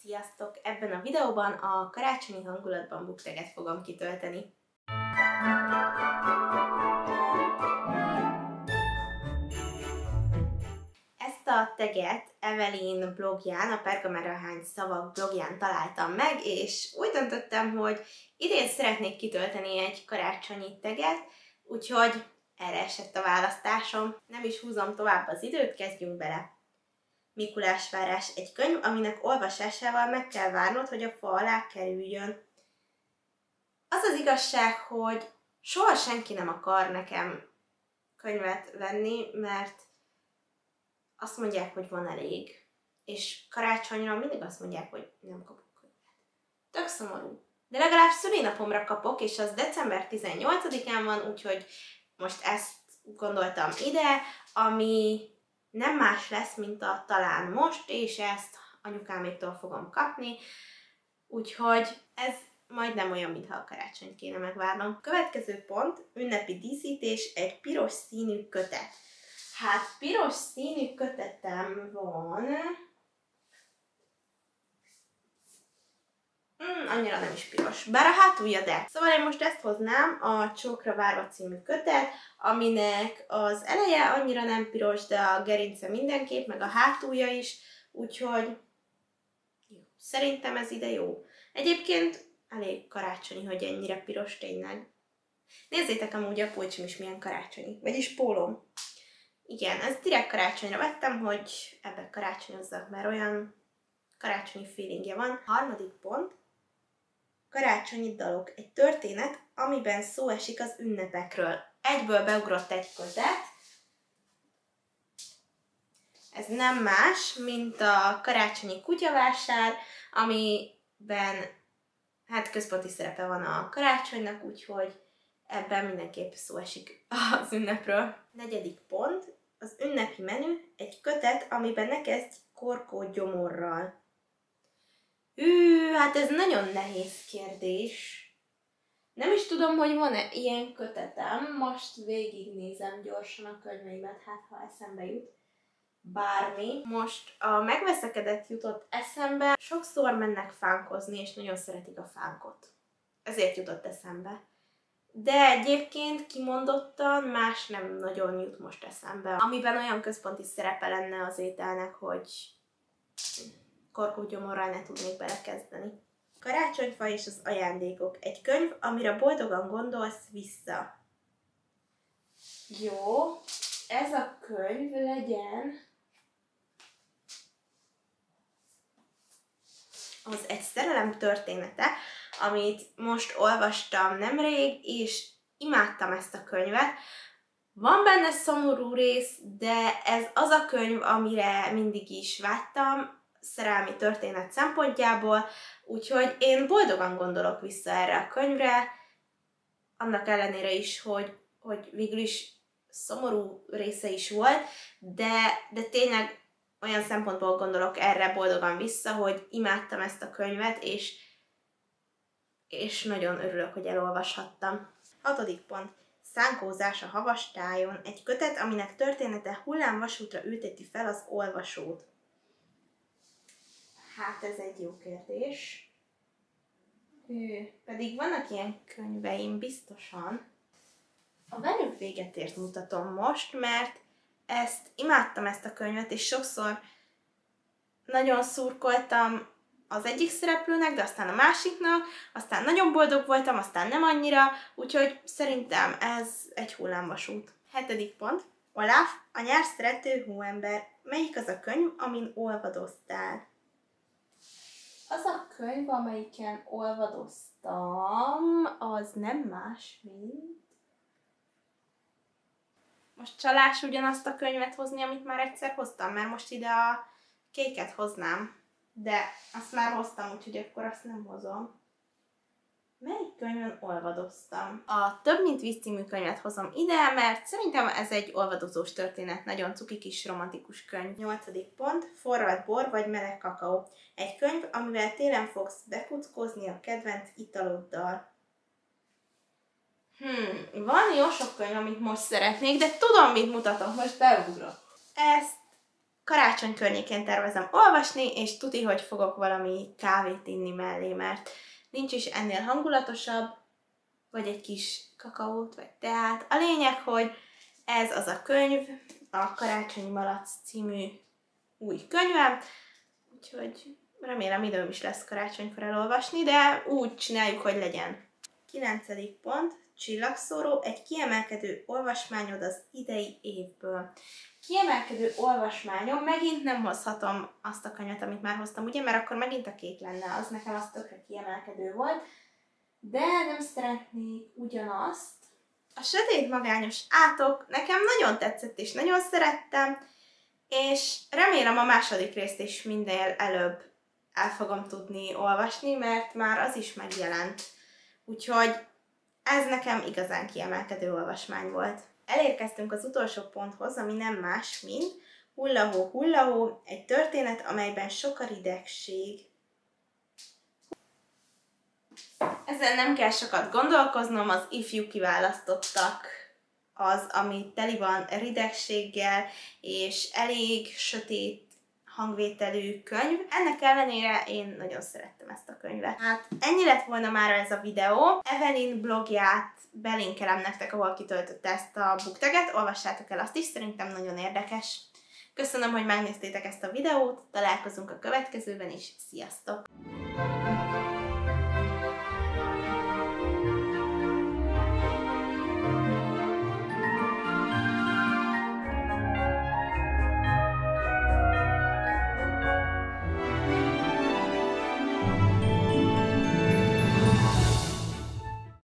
Sziasztok! Ebben a videóban a karácsonyi hangulatban booktaget fogom kitölteni. Ezt a taget Evelyn blogján, a Pergamerahány szavak blogján találtam meg, és úgy döntöttem, hogy idén szeretnék kitölteni egy karácsonyi taget, úgyhogy erre esett a választásom. Nem is húzom tovább az időt, kezdjünk bele! Mikulásvárás egy könyv, aminek olvasásával meg kell várnod, hogy a fa alá kerüljön. Az az igazság, hogy soha senki nem akar nekem könyvet venni, mert azt mondják, hogy van elég. És karácsonyra mindig azt mondják, hogy nem kapok könyvet. Tök szomorú. De legalább szülinapomra kapok, és az december 18-án van, úgyhogy most ezt gondoltam ide, ami nem más lesz, mint a Talán most, és ezt anyukáméktól fogom kapni, úgyhogy ez majdnem olyan, mintha a karácsonyt kéne megvárnom. Következő pont, ünnepi díszítés, egy piros színű kötet. Hát piros színű kötetem van, annyira nem is piros, bár a hátulja de. Szóval én most ezt hoznám, a Csókra várva című kötet, aminek az eleje annyira nem piros, de a gerince mindenképp, meg a hátulja is, úgyhogy jó. Szerintem ez ide jó. Egyébként elég karácsonyi, hogy ennyire piros tényleg. Nézzétek amúgy a pulcsim is milyen karácsonyi, vagyis pólóm. Igen, ezt direkt karácsonyra vettem, hogy ebben karácsonyozzak, mert olyan karácsonyi feelingje van. Harmadik pont. Karácsonyi dalok. Egy történet, amiben szó esik az ünnepekről. Egyből beugrott egy kötet. Ez nem más, mint a karácsonyi kutyavásár, amiben hát központi szerepe van a karácsonynak, úgyhogy ebben mindenképp szó esik az ünnepről. Negyedik pont. Az ünnepi menü. Egy kötet, amiben ne kezdj korkó gyomorral. Hát ez nagyon nehéz kérdés. Nem is tudom, hogy van-e ilyen kötetem. Most végignézem gyorsan a könyveimet, hát ha eszembe jut bármi. Most a megveszekedett jutott eszembe. Sokszor mennek fánkozni, és nagyon szeretik a fánkot. Ezért jutott eszembe. De egyébként kimondottan más nem nagyon jut most eszembe, amiben olyan központi szerepe lenne az ételnek, hogy korkógyomorral ne tudnék belekezdeni. Karácsonyfa és az ajándékok. Egy könyv, amire boldogan gondolsz vissza. Jó, ez a könyv legyen az egy szerelem története, amit most olvastam nemrég, és imádtam ezt a könyvet. Van benne szomorú rész, de ez az a könyv, amire mindig is vágytam, szerelmi történet szempontjából, úgyhogy én boldogan gondolok vissza erre a könyvre, annak ellenére is, hogy végül is szomorú része is volt, de tényleg olyan szempontból gondolok erre boldogan vissza, hogy imádtam ezt a könyvet, és nagyon örülök, hogy elolvashattam. 6. pont. Szánkózás a havastájon. Egy kötet, aminek története hullámvasútra ülteti fel az olvasót. Hát ez egy jó kérdés. Pedig vannak ilyen könyveim biztosan. A Velünk véget ért mutatom most, mert imádtam ezt a könyvet, és sokszor nagyon szurkoltam az egyik szereplőnek, de aztán a másiknak, aztán nagyon boldog voltam, aztán nem annyira, úgyhogy szerintem ez egy hullámvasút. 7. pont. Olaf, a nyár szerető hóember. Melyik az a könyv, amin olvadoztál? Az a könyv, amelyiken olvadoztam, az nem más, mint... Most csalás ugyanazt a könyvet hozni, amit már egyszer hoztam, mert most ide a kéket hoznám. De azt már hoztam, úgyhogy akkor azt nem hozom. Melyik könyvön olvadoztam? A Több mint víz című könyvet hozom ide, mert szerintem ez egy olvadozós történet, nagyon cuki kis romantikus könyv. 8. pont. Forralt bor vagy meleg kakaó. Egy könyv, amivel télen fogsz bekuckózni a kedvenc italoddal. Van jó sok könyv, amit most szeretnék, de tudom, mit mutatok, most beugrok. Ezt Karácsony környékén tervezem olvasni, és tuti, hogy fogok valami kávét inni mellé, mert nincs is ennél hangulatosabb, vagy egy kis kakaót, vagy teát. A lényeg, hogy ez az a könyv, a Karácsonyi Malac című új könyvem, úgyhogy remélem időm is lesz karácsonykor elolvasni, de úgy csináljuk, hogy legyen. 9. pont, csillagszóró, egy kiemelkedő olvasmányod az idei évből. Kiemelkedő olvasmányom, megint nem hozhatom azt a könyvet, amit már hoztam, ugye, mert akkor megint a kék lenne, az nekem az tökre kiemelkedő volt, de nem szeretnék ugyanazt. A Sötét magányos átok nekem nagyon tetszett és nagyon szerettem, és remélem a második részt is minél előbb el fogom tudni olvasni, mert már az is megjelent. Úgyhogy ez nekem igazán kiemelkedő olvasmány volt. Elérkeztünk az utolsó ponthoz, ami nem más, mint Hullahó, hullahó, egy történet, amelyben sok a ridegség. Ezen nem kell sokat gondolkoznom, az ifjú kiválasztottak az, ami teli van ridegséggel, és elég sötét hangvételű könyv. Ennek ellenére én nagyon szerettem ezt a könyvet. Hát ennyi lett volna már ez a videó. Evelyn blogját belinkelem nektek, ahol kitöltötte ezt a booktaget, olvassátok el azt is, szerintem nagyon érdekes. Köszönöm, hogy megnéztétek ezt a videót, találkozunk a következőben is, sziasztok!